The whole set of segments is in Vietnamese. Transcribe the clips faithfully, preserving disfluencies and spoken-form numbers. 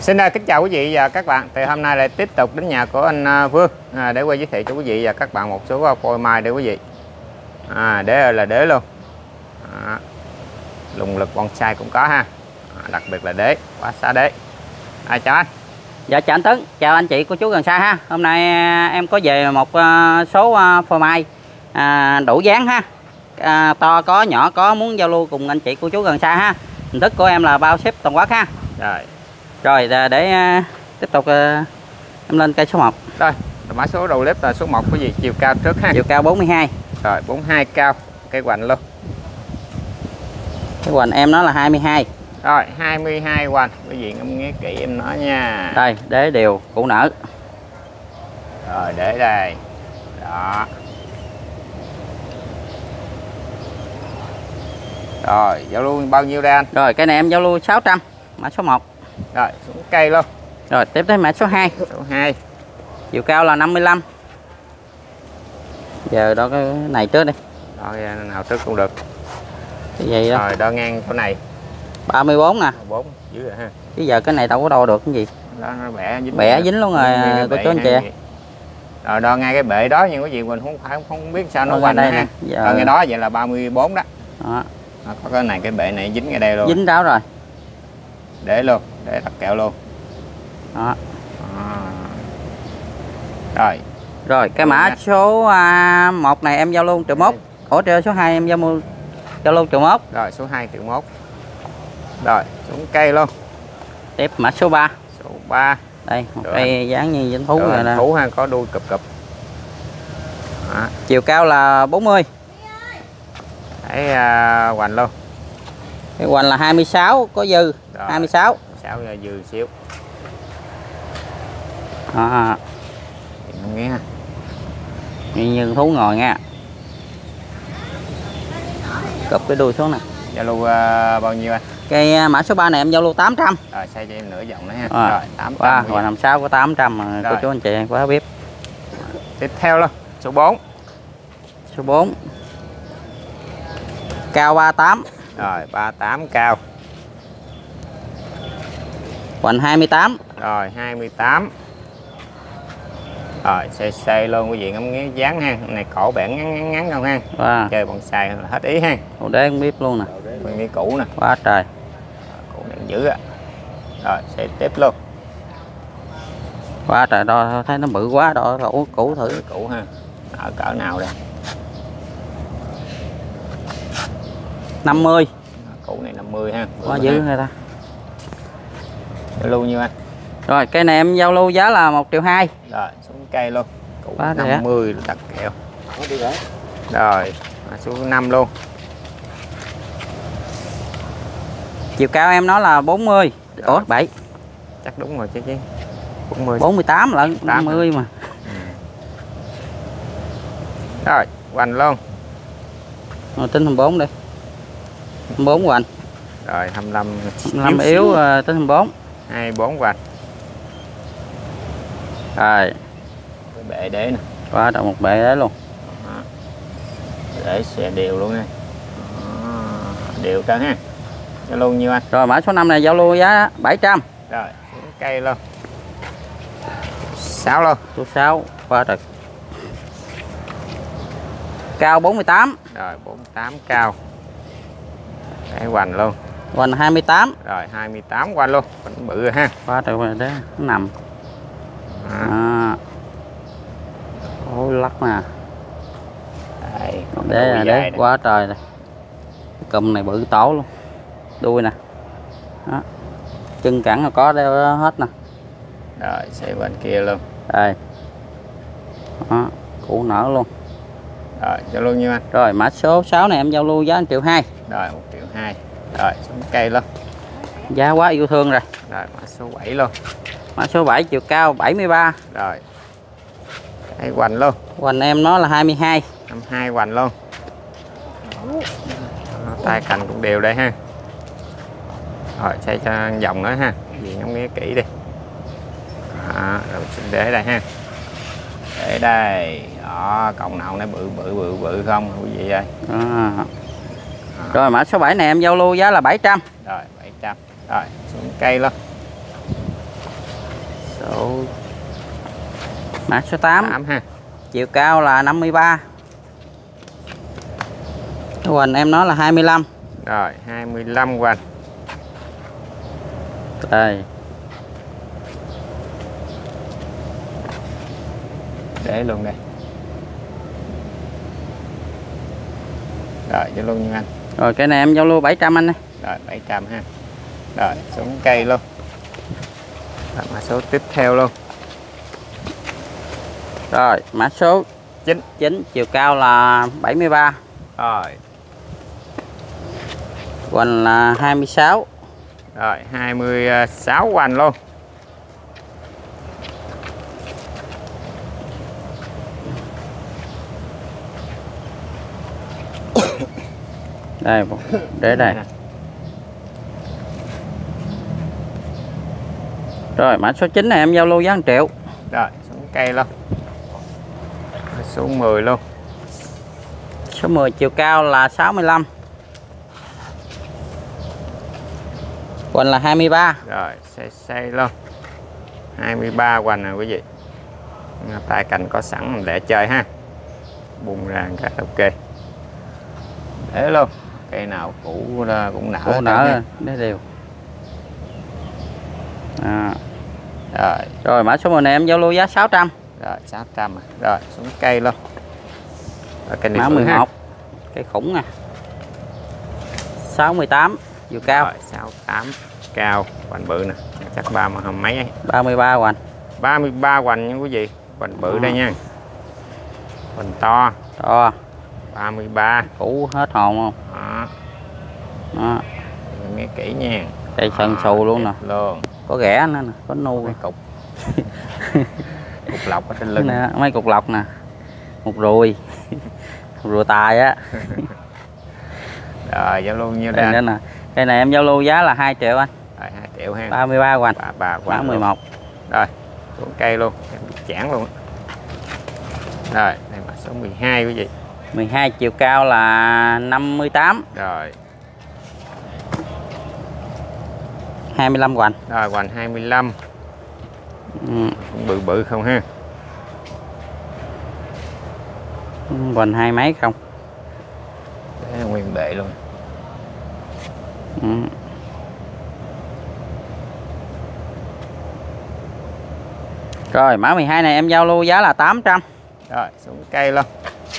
Xin kính chào quý vị và các bạn. Thì hôm nay lại tiếp tục đến nhà của anh Vương à, để quay giới thiệu cho quý vị và các bạn một số phôi mai để quý vị. À, đế là đế luôn. À, lùng lực bonsai cũng có ha. À, đặc biệt là đế, quá xá đế. À, chào anh. Dạ chào anh Tấn, chào anh chị cô chú gần xa ha. Hôm nay em có về một số phôi mai à, đủ dáng ha. À, to có, nhỏ có, muốn giao lưu cùng anh chị cô chú gần xa ha. Hình thức của em là bao ship toàn quốc ha. Rồi. Rồi để uh, tiếp tục uh, em lên cây số một. Rồi, mã số đầu clip là số một quý vị, chiều cao trước ha. Chiều cao bốn mươi hai. Rồi, bốn mươi hai cao, cây hoành luôn. Cái hoành em nó là hai mươi hai. Rồi, hai mươi hai hoành, quý vị ngắm nghe kỹ em nói nha. Đây, đế đều, củ nở. Rồi, để đây. Đó. Rồi, giao lưu bao nhiêu đây anh? Rồi, cây này em giao lưu sáu trăm, mã số một. Rồi, xuống cây luôn. Rồi, tiếp tới mã số hai. Số hai. Chiều cao là năm mươi lăm. Giờ đó cái này trước đi. Đo nào trước cũng được. Cái gì đó. Rồi, đo ngang chỗ này. ba mươi bốn nè. bốn dưới rồi ha. Chứ giờ cái này đâu có đo được cái gì. Đó nó bẻ dính. Bẻ dính luôn rồi cô chú anh chị. Rồi đo ngay cái bệ đó nhưng quý vị mình không phải không biết sao nó quanh đây ha. Giờ... Đo ngay đó vậy là ba mươi bốn đó. Đó. Đó, có cái này cái bệ này dính ngay đây luôn. Dính ráo rồi. Để luôn, để đặt kẹo luôn. Đó. À. Rồi. Rồi cái mã nha. Số à, một này em giao luôn triệu mốt. Hỗ trợ số hai em giao mua giao luôn triệu mốt. Rồi số hai triệu mốt. Rồi xuống cây luôn. Tiếp mã số ba. Số ba. Đây một cây dáng như dính thú rồi nè. Thú ha, có đuôi cụp cụp. Đó. Chiều cao là bốn mươi. Đấy uh, hoành luôn. Cái hoành là hai mươi sáu, có dư. Rồi. hai mươi sáu. sáu dư xíu. À. Nghe ha. Như thú ngồi nha. Cụp cái đuôi xuống nè. Giao lưu uh, bao nhiêu anh? Cây mã số ba này em giao lưu tám trăm. Rồi xây cho em nửa vòng nữa ha. À. Rồi tám trăm. Wow, rồi năm sáu có tám trăm mà cô chú anh chị quá biết. Tiếp theo luôn, số bốn. Số bốn. Cao ba mươi tám. Rồi ba mươi tám cao. Hoành hai mươi tám. Rồi hai mươi tám. Rồi xây xây luôn quý vị ngắm nghía dáng ha. Này cổ bản ngắn ngắn ngắn không ha. Wow. Chơi bonsai là hết ý ha. Ồ đế không biết luôn nè. Nguyên cái cũ nè. Quá trời. Cũ đang dữ á. Rồi xây tiếp luôn. Quá trời, đo thấy nó bự quá, đo cũ cũ thử cũ ha. Ở cỡ nào đây? năm mươi. Cũ này năm mươi ha. Quá dữ người ta. Giao lưu nhiêu anh? Rồi cây này em giao lưu giá là một triệu hai. Rồi xuống cây luôn. Cũ quá năm mươi đặt kẹo. Rồi số năm luôn. Chiều cao em nó là bốn mươi. Rồi. Ủa bảy. Chắc đúng rồi chứ chứ. bốn mươi. bốn mươi tám lận, năm mươi mà. Ừ. Rồi, hoành luôn. Rồi tính hai mươi bốn đi. hai mươi bốn hoành. Rồi hai mươi lăm. hai mươi lăm yếu uh, tính hai mươi bốn. hai mươi bốn hoành. Rồi. Cái bệ đế nè. Quá trời một bệ đế luôn. Đó. Để xe đều luôn nha. Đều trơn ha. Giao lưu nhiêu anh? Rồi mã số năm này giao lưu giá bảy trăm. Rồi, xuống cây luôn. sáu luôn. Số sáu, quá trời. Cao bốn mươi tám. Rồi bốn mươi tám cao. Cái hoành luôn. Hoành hai mươi tám. Rồi hai mươi tám hoành luôn, vẫn bự rồi ha. Quá trời đấy, nó nằm. À. À. Ôi lắc nè. Đây, đế là đế quá trời này. Cụm này bự tổ luôn. Đuôi nè. Đó. Chân cẳng là có đeo hết nè. Rồi xây bên kia luôn. Đây. Đó, củ nở luôn. Rồi giao lưu nhiêu anh? Rồi mã số sáu này em giao lưu giá một triệu hai. Rồi một triệu hai. Rồi xuống cây luôn. Giá quá yêu thương rồi. Rồi mã số bảy luôn. Mã số bảy chiều cao bảy mươi ba. Rồi. Cái hoành luôn. Hoành em nó là hai mươi hai. hai mươi hai hoành luôn. Tay cành cũng đều đây ha. Rồi xây cho vòng nữa ha. Gì ngắm nghía kỹ đi. Đó, rồi xin để đây ha. Để đây. Đó, cọng nào nó bự bự bự bự không quý vị ơi. À. Rồi mã số bảy này em giao lưu giá là bảy trăm. Rồi bảy trăm. Rồi xuống cây luôn. Số mã số tám. tám ha. Chiều cao là năm mươi ba. Hoành em nói là hai mươi lăm. Rồi hai mươi lăm hoành. Đây. Để luôn đây. Rồi cho luôn như anh. Rồi cái này em giao lưu bảy trăm anh ơi. Rồi bảy trăm ha. Rồi xuống cây luôn. Rồi, mã số tiếp theo luôn. Rồi mã số chín. chín, chiều cao là bảy mươi ba. Rồi. Hoành là hai mươi sáu. Rồi hai mươi sáu hoành luôn. Đây để đây. Rồi mã số chín này em giao lưu giá một triệu. Rồi xuống cây luôn. Số mười luôn. Số mười chiều cao là sáu mươi lăm. Hoành là hai mươi ba. Rồi xây xây luôn. hai mươi ba hoành nè quý vị. Tay cành có sẵn để chơi ha. Bung ra cái ok. Để luôn. Cây nào cũ cũng nở. Cũ nở để đều. À. Rồi. Rồi mã số mười này em giao lưu giá sáu trăm. Rồi sáu trăm. Rồi xuống cây luôn. Rồi, cây mã mười một. Cây khủng nè. sáu mươi tám chiều cao. Rồi sáu mươi tám cao, hoành bự nè. Chắc ba mươi mấy ấy. ba mươi ba hoành. ba mươi ba hoành nha quý vị. Hoành bự à. Đây nha. Hoành to. To. ba mươi ba. Cũ hết hồn không? Đó. Đó. Nghe kỹ nha. Cây sần xù luôn nè. Luôn. Có ghẻ nữa nè, có nu. Mấy cục. Cục lọc ở trên lưng nè, mấy cục lọc nè. Một ruồi. Một ruồi tài á. Rồi giao lưu nhiêu đây? Đây nè. Cây này em giao lưu giá là hai triệu anh. Rồi hai triệu ha. ba mươi ba hoành. ba ba hoành. mười một. Rồi, xuống cây luôn, em bị chản luôn. Rồi, đây là số mười hai quý vị. mười hai chiều cao là năm mươi tám. Rồi. hai mươi lăm hoành. Rồi hoành hai mươi lăm. Ừ. Bự bự không ha. Hoành hai mấy không. Để nguyên bệ luôn. Ừ. Rồi mã mười hai này em giao lưu giá là tám trăm. Rồi xuống cây luôn.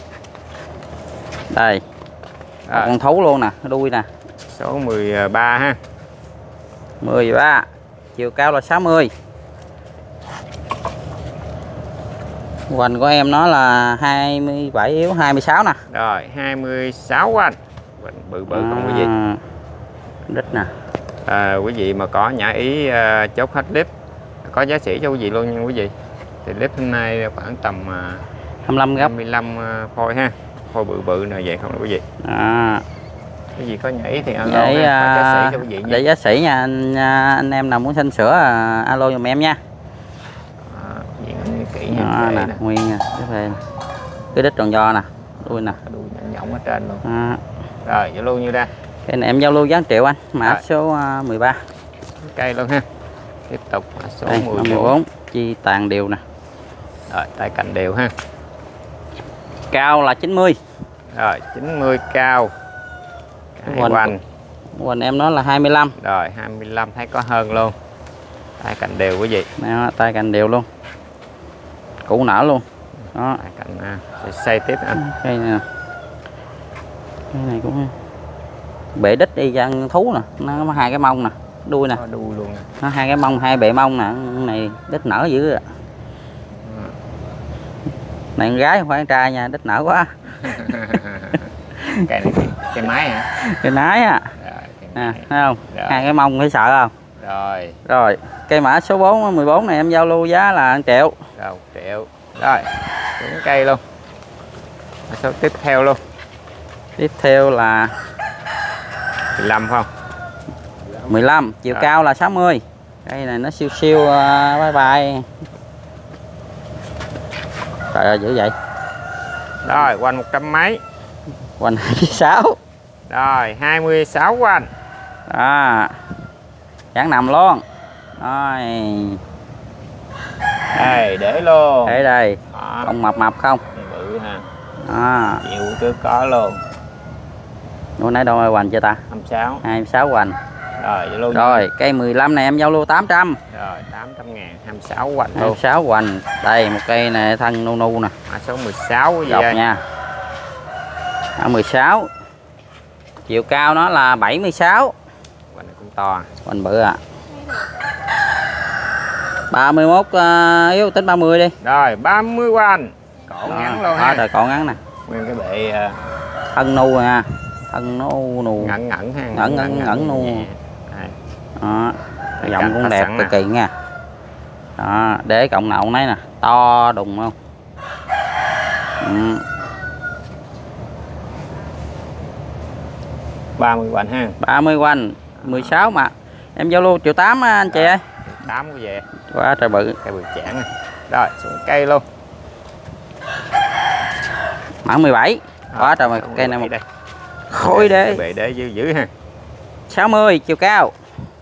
Đây. Rồi. Con thú luôn nè, đuôi nè. Số mười ba ha. mười ba. Chiều cao là sáu mươi. Hoành của em nó là hai mươi bảy yếu hai mươi sáu nè. Rồi hai mươi sáu hoành. Hoành bự bự à, không quý vị. Đít nè. À, quý vị mà có nhã ý uh, chốt hết clip có giá sỉ cho quý vị luôn nha quý vị. Thì clip hôm nay khoảng tầm uh, hai mươi lăm gấp. hai mươi lăm uh, phôi ha. Phôi bự bự này vậy không quý vị. À. Quý vị có nhã ý thì alo Vậy, ha, có giá sỉ cho quý vị nha. Để giá sỉ nha anh, anh em nào muốn xanh sữa alo giùm em nha. À, nguyên kỹ nha. À, nè, nguyên nha. Cái đít tròn do nè, đuôi nè. Đuôi nhẵn nhõng ở trên luôn. À. Rồi giao lưu như ra. Cái này em giao lưu giá một triệu anh, mã rồi. Số uh, mười ba. Cây luôn ha. Tiếp tục mã số đây, mười bốn, chi tàn đều nè. Rồi tay cành đều ha. Cao là chín mươi. Rồi chín mươi cao. Hoành. Hoành em nói là hai mươi lăm. Rồi hai mươi lăm thấy có hơn luôn. Tay cành đều quý vị. Đó, tay cành đều luôn. Củ nở luôn. Đó. Tay cành sẽ xây tiếp anh. Cây này nè. Cái này cũng bể đít đi dân thú nè, nó có hai cái mông nè, đuôi nè, đuôi luôn nè. Nó hai cái mông, hai bệ mông nè, này đít nở dữ à. Ừ. Này con gái không phải con trai nha, đít nở quá. Cái này cái máy hả? Cái nái á. Nè, thấy không? Rồi. Hai cái mông thấy sợ không? Rồi. Rồi, cây mã số bốn mười bốn này em giao lưu giá là một triệu. Rồi một triệu. Rồi, xuống cây luôn. Số tiếp theo luôn. Tiếp theo là mười lăm không? mười lăm, chiều rồi. Cao là sáu mươi. Cây này nó siêu siêu uh, bye bye. Trời ơi dữ vậy. Rồi, quanh một trăm mấy. Quanh hai mươi sáu. Rồi, hai mươi sáu quanh. Đó. Dáng nằm luôn. Rồi. Đây để luôn. Để đây. Đó. Con mập mập không? Bự ha. Đó. Chịu trước có luôn. Bữa nãy đâu ai hoành chưa ta? hai mươi sáu. hai mươi sáu hoành. Rồi vậy luôn. Rồi cây mười lăm này em giao lưu tám trăm. Rồi tám trăm ngàn, hai mươi sáu hoành hai luôn. mươi sáu hoành. Đây một cây này thân nu nu nè. Mã số mười sáu cái gì Dọc đây? nha. Mã mười sáu. Chiều cao nó là bảy mươi sáu. Hoành này cũng to. Hoành bự à. ba mươi mốt uh, yếu tính ba mươi đi. Rồi ba mươi hoành. Cổ Đó, ngắn luôn đó, ha. rồi cổ ngắn nè. Nguyên cái bệ uh, Thân nu rồi nha. Thân nu nu. ngẩn ngẩn ha. Ngẩn ngẩn ngẩn nu. Đây. Đó. Đây, Giọng cành cũng phát đẹp sẵn cực nè. kỳ nha. Đó, để cộng nào ông nấy nè, to đùng không? Ừ. ba mươi hoành ha. ba mươi quanh, mười sáu mà. Em giao lưu triệu tám anh chị ơi. tám cái về. Quá trời bự. Cây bự chản nè. Rồi xuống cây luôn. Mã mười bảy. Quá trời mà cây này một đây. khối đế. Bệ đế dữ dữ ha. sáu mươi chiều cao.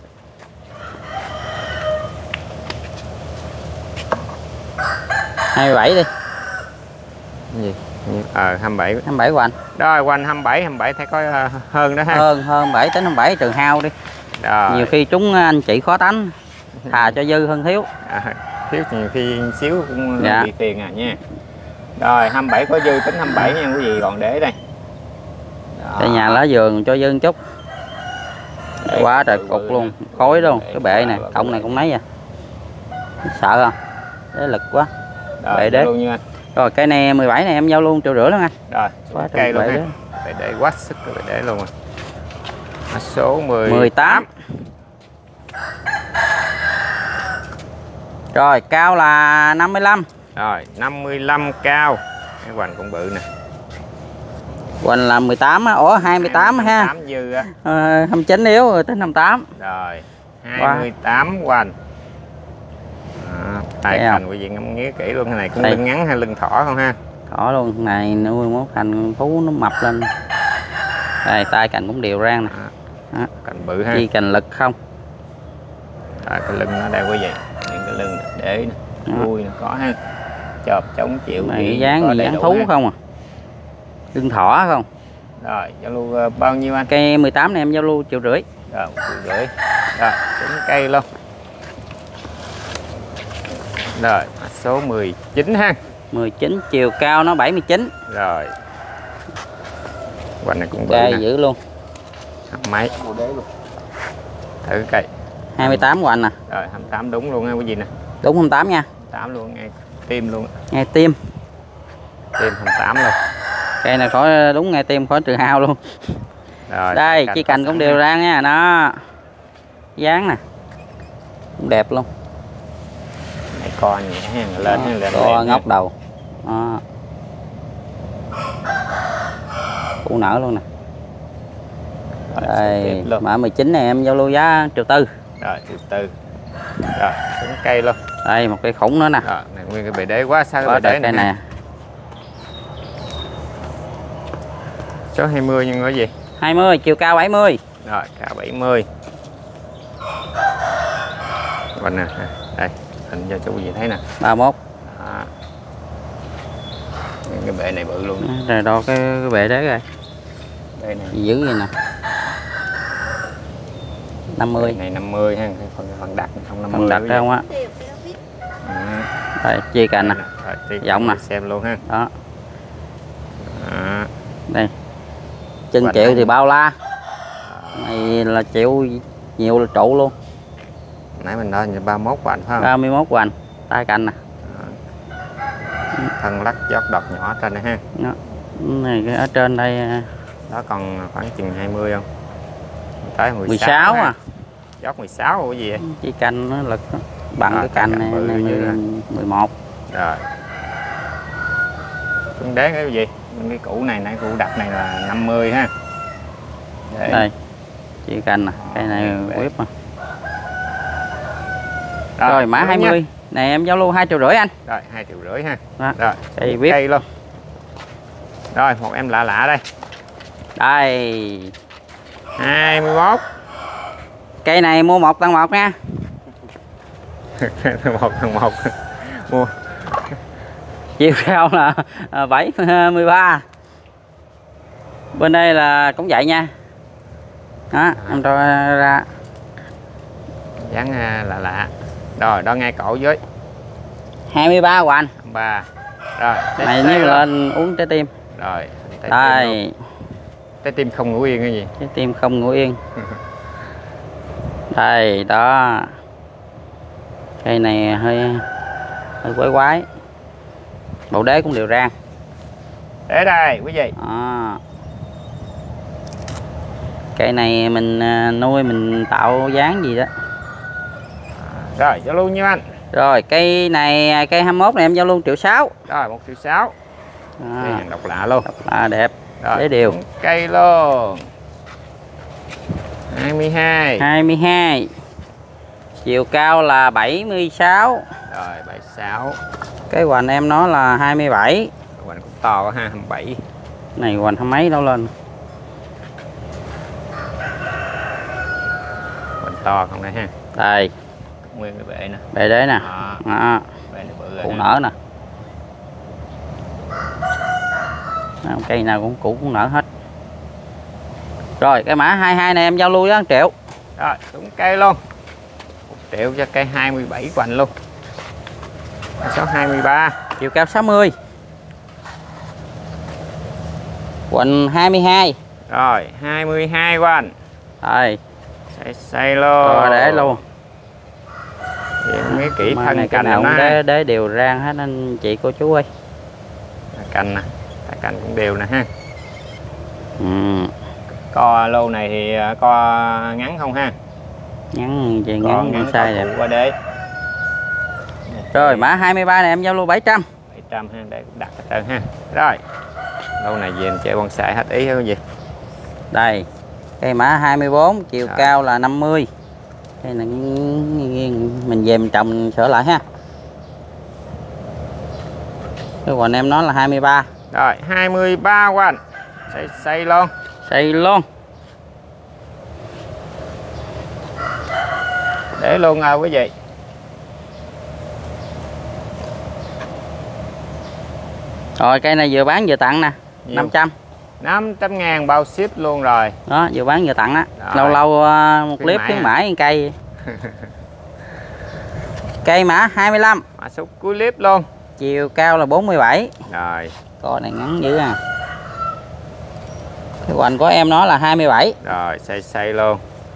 hai mươi bảy đi. Cái gì? Ờ hai mươi bảy. hai mươi bảy quanh. Rồi quanh hai mươi bảy, hai mươi bảy thấy có uh, hơn đó ha. Hơn hơn bảy tính hai mươi bảy trừ hao đi. Rồi. Nhiều khi chúng anh chị khó tánh. Thà cho dư hơn thiếu. À, thiếu nhiều khi xíu cũng Dạ. bị tiền à nha. Rồi hai mươi bảy có dư tính hai mươi bảy nha quý vị, còn để đây. Tại nhà lá vườn cho dư chút. Để Quá trời bự cục bự luôn, nè. khối luôn. Để Cái bệ này, bự bự cộng bự. này cũng nấy à. Sợ không? Để lực quá. Rồi, bệ đế. luôn nha anh. Rồi cây này mười bảy này em giao luôn triệu rưỡi luôn anh. Rồi, Quá cây trời luôn bệ ha. đế. Bệ đế quá sức rồi, bệ đế luôn rồi. Mã số mười mười tám. Rồi cao là năm mươi lăm. Rồi năm mươi lăm cao. Cái hoành cũng bự nè. Hoành là mười tám á, ủa hai mươi tám ha. hai mươi tám dư á. Ờ, hai mươi chín yếu rồi tới hai mươi tám. Rồi hai mươi tám hoành. À, tay Thấy không? cành quý vị ngắm nghía kỹ luôn. Cái này cũng Đây. lưng ngắn hay lưng thỏ không ha? Thỏ luôn, này nuôi mốt thành thú nó mập lên. Đây tay cành cũng đều rang nè. Đó. Cành bự ha. Chi cành lực không? Rồi, cái lưng nó đây quý vị. Những cái lưng nè, để nè, đuôi nè, có ha. Chộp chống chịu Này gì dáng có gì đầy dáng đủ thú ha. không à? Lưng thỏ không? Rồi giao lưu uh, bao nhiêu anh? Cây mười tám này em giao lưu triệu rưỡi. Rồi một triệu rưỡi. Rồi xuống cây luôn. Rồi mã số mười chín ha. mười chín chiều cao nó bảy mươi chín. Rồi hoành này cũng bự Cây nè. dữ luôn. Máy thử cây. hai mươi tám hoành nè. Rồi hai mươi tám đúng luôn ha quý vị nè. Đúng hai mươi tám nha. tám luôn ngay tim luôn. Ngay tim. Tim hai mươi tám luôn. Cây này khỏi đúng ngay tim khỏi trừ hao luôn. Rồi Đây chi cành cũng đều ra nha, đó. Dáng nè. Cũng đẹp luôn. Này con nhẹ ha, lên ha, lên To lên ngóc ha. đầu. Đó. Củ nở luôn nè. Rồi, Đây tiếp luôn. mã mười chín này em giao lưu giá triệu tư. Rồi từ từ. Rồi xuống cây luôn. Đây một cây khủng nữa nè. Rồi này nguyên cái bề đế quá sao Có cái bề cây đế này. này. Số hai mươi nhưng cái gì? hai mươi chiều cao bảy mươi. Rồi cao bảy mươi. Bên nè, đây hình cho chú gì thấy nè. ba mươi mốt. Đó. Cái bệ này bự luôn. Rồi đo cái, cái bệ đế rồi. Đây này. Gì dữ vậy nè. năm mươi. Bệ này năm mươi ha, phần phần đặt không năm mươi. Phần đặt ra không á. Ừ. Đây chi cành nè. Rồi, tiếp Giọng nè. xem luôn ha. Đó. Đó. Đây. Chân Hoành triệu này. thì bao la. Này là triệu nhiều là trụ luôn. Nãy mình nói ba mươi mốt hoành phải không? ba mươi mốt hoành. Tay cành nè. Thân lắc giót đọt nhỏ trên này ha. Đó. Này cái ở trên đây Đó còn khoảng chừng hai mươi không? Tới mười sáu, mười sáu ha. à. Giót mười sáu cái gì vậy? Chi cành nó lực đó. Bằng À, cái cành cành này, bự này dữ rồi. mười một. Rồi. Cưng đế cái gì? Cái củ này nãy củ đặt này là năm mươi ha. Để. Đây. Chi cành nè, cây này Bệ. quýt mà. Rồi mã đúng hai mươi. nha. Này em giao lưu hai triệu rưỡi anh. Rồi hai triệu rưỡi ha. Đó. Rồi Cây một vip. cây luôn. Rồi một em lạ lạ đây. Đây. hai mươi mốt. Cây này mua một tăng một nha. một thằng một. mua. Chiều cao là bảy mươi ba. Bên đây là cũng vậy nha. Đó, em cho ra Dáng lạ lạ. Rồi, đó ngay cổ với hai mươi ba Hoành. ba. Rồi, Này nếu lên uống trái tim. Rồi, trái đây. Tim trái tim không ngủ yên cái gì? Trái tim không ngủ yên. Đây, đó. Cây này hơi hơi quái quái. Bộ đế cũng đều rang. Để đây quý vị. Đó. Cây này mình nuôi mình tạo dáng gì đó. Rồi, giao lưu nhiêu anh? Rồi, cây này cây hai mươi mốt này em giao luôn triệu sáu. Rồi, một triệu sáu. Cây hàng độc lạ luôn. Độc lạ đẹp. Rồi, để đều. Cây luôn. hai mươi hai. hai mươi hai. Chiều cao là bảy mươi sáu. Rồi, bảy mươi sáu. Cái hoành em nó là hai mươi bảy. Hoành cũng to quá ha, hai mươi bảy. Này hoành hai mấy đâu lên. Hoành to không đây ha. Đây. Nguyên cái bệ nè. Bệ đế nè. Đó. Đó. Bệ này bự rồi. Cụ nở nè. Đó, cây nào cũng cụ cũng nở hết. Rồi cái mã hai mươi hai này em giao lưu với một triệu. Rồi, đúng cây luôn. một triệu cho cây hai mươi bảy của anh luôn. Số hai mươi ba. Chiều cao sáu mươi. Hoành hai mươi hai. Rồi, hai mươi hai của anh. Rồi. Xây xây luôn. Rồi để luôn. Mấy kỹ Mà thân cành nào nó đế, đế đều rang hết anh chị cô chú ơi. Cành nè, cành cũng đều nè ha. Ừ. Co lô này thì co ngắn không ha? Ngắn chị ngắn, ngắn sai đẹp. Qua đế. Rồi mã hai mươi ba này em giao lưu bảy trăm. bảy trăm ha, để đặt hết trơn ha. Rồi. Lô này về em chơi bonsai hết ý không gì? Đây. Cây mã hai mươi bốn, chiều rồi. Cao là năm mươi. Đây là mình về mình trồng sửa lại ha. Cái hoành em nói là hai mươi ba. Rồi, hai mươi ba của anh. Xây xây luôn. Xây luôn. Để luôn à quý vị. Rồi cây này vừa bán vừa tặng nè. Nhiều. năm trăm. năm trăm ngàn bao ship luôn rồi. Đó, vừa bán vừa tặng á. Rồi. Lâu lâu uh, một Khuyến clip mãi khuyến à. mãi cây. Cây mã hai mươi lăm. Mã số cuối clip luôn. Chiều cao là bốn mươi bảy. Rồi. Coi này ngắn dữ à. Cái hoành của em nó là hai mươi bảy. Rồi, xây xây luôn.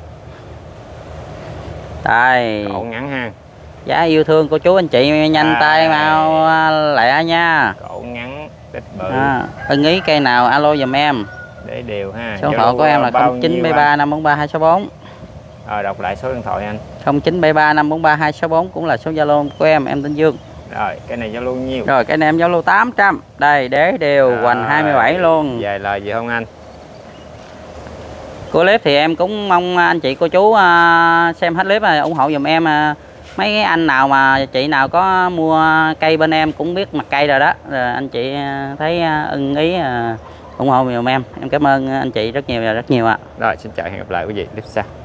Đây. Cổ ngắn ha. Giá yêu thương của chú anh chị nhanh à, tay mau lẹ nha. Cổ ngắn tích bự. À, ưng ý cây nào alo giùm em. Để đều ha. Số điện thoại của em là không chín bảy ba năm bốn ba hai sáu bốn. Rồi đọc lại số điện thoại anh. không chín bảy ba năm bốn ba hai sáu bốn cũng là số Zalo của em, em tên Dương. Rồi, cái này giao lưu nhiêu? Rồi cái này em giao lưu tám trăm. Đây đế đều hoành hai mươi bảy luôn. Về lời gì không anh? Của clip thì em cũng mong anh chị cô chú uh, xem hết clip này ủng hộ giùm em. Uh, mấy anh nào mà chị nào có mua cây bên em cũng biết mặt cây rồi đó. Rồi anh chị uh, thấy uh, ưng ý uh, ủng hộ giùm em. Em cảm ơn anh chị rất nhiều và rất nhiều ạ. À. Rồi xin chào, hẹn gặp lại quý vị clip sau.